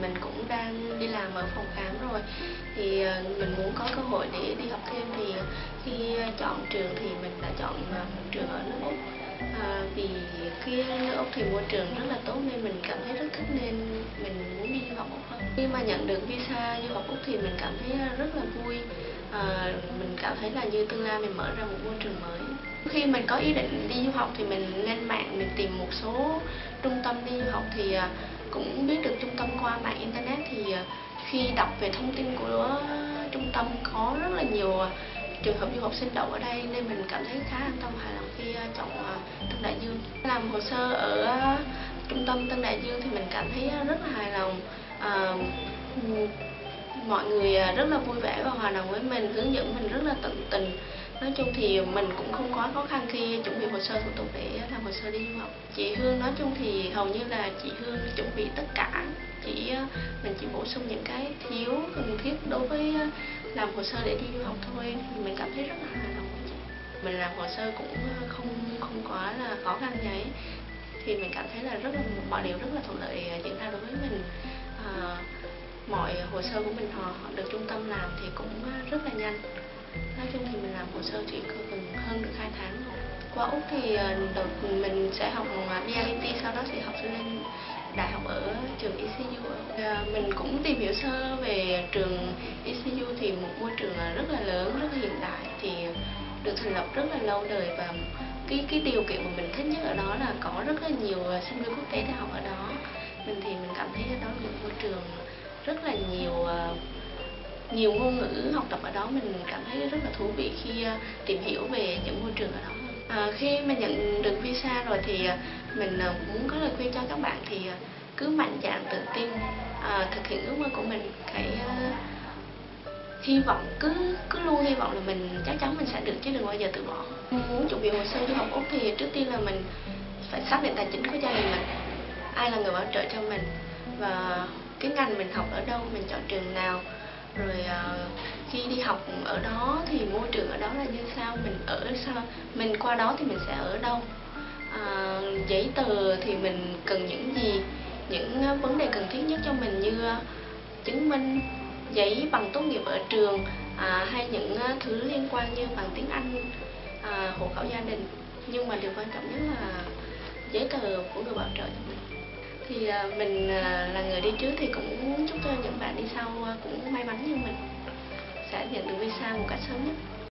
mình cũng đang đi làm ở phòng khám rồi, thì mình muốn có cơ hội để đi học thêm. Thì khi chọn trường thì mình đã chọn một trường ở nước Úc. Vì cái nước Úc thì môi trường rất là tốt nên mình cảm thấy rất thích, nên mình muốn đi du học Úc hơn. Khi mà nhận được visa du học Úc thì mình cảm thấy rất là vui. Mình cảm thấy là như tương lai mình mở ra một môi trường mới. Khi mình có ý định đi du học thì mình lên mạng mình tìm một số trung tâm đi du học, thì cũng biết được trung tâm qua mạng internet. Thì khi đọc về thông tin của trung tâm có rất là nhiều trường hợp du học sinh đậu ở đây, nên mình cảm thấy khá an tâm hài lòng khi chọn Tân Đại Dương. Làm hồ sơ ở trung tâm Tân Đại Dương thì mình cảm thấy rất là hài lòng. Mọi người rất là vui vẻ và hòa đồng với mình, hướng dẫn mình rất là tận tình. Nói chung thì mình cũng không quá khó khăn khi chuẩn bị hồ sơ thủ tục để làm hồ sơ đi du học. Chị Hương nói chung thì hầu như là chị Hương chuẩn bị tất cả, mình chỉ bổ sung những cái thiếu cần thiết đối với làm hồ sơ để đi du học thôi. Mình cảm thấy rất là hài lòng với chị. Mình làm hồ sơ cũng không quá là khó khăn nhấy, thì mình cảm thấy là mọi điều rất là thuận lợi diễn ra đối với mình. Mọi hồ sơ của mình họ được trung tâm làm thì cũng rất là nhanh. Nói chung thì mình làm hồ sơ chỉ cần hơn được 2 tháng thôi. Qua Úc thì mình sẽ học DIT, sau đó sẽ học lên đại học ở trường ECU. Mình cũng tìm hiểu sơ về trường ECU, thì một môi trường rất là lớn, rất là hiện đại, thì được thành lập rất là lâu đời. Và cái điều kiện mà mình thích nhất ở đó là có rất là nhiều sinh viên quốc tế để học ở đó. Mình cảm thấy đó là một môi trường rất là nhiều ngôn ngữ học tập ở đó. Mình cảm thấy rất là thú vị khi tìm hiểu về những môi trường ở đó. Khi mà nhận được visa rồi thì mình muốn có lời khuyên cho các bạn thì cứ mạnh dạn tự tin, thực hiện ước mơ của mình. Hy vọng cứ luôn hy vọng là mình chắc chắn mình sẽ được, chứ đừng bao giờ từ bỏ. Muốn chuẩn bị hồ sơ du học Úc thì trước tiên là mình phải xác định tài chính của gia đình mình, ai là người bảo trợ cho mình, và cái ngành mình học ở đâu, mình chọn trường nào, rồi khi đi học ở đó thì môi trường ở đó là như sao, mình qua đó thì mình sẽ ở đâu, giấy tờ thì mình cần những gì, những vấn đề cần thiết nhất cho mình như chứng minh, giấy bằng tốt nghiệp ở trường, hay những thứ liên quan như bằng tiếng Anh, hộ khẩu gia đình. Nhưng mà điều quan trọng nhất là giấy tờ của người bảo trợ cho mình. Thì mình là người đi trước thì cũng muốn chúc cho những bạn đi sau cũng may mắn như mình, sẽ nhận được visa một cách sớm nhất.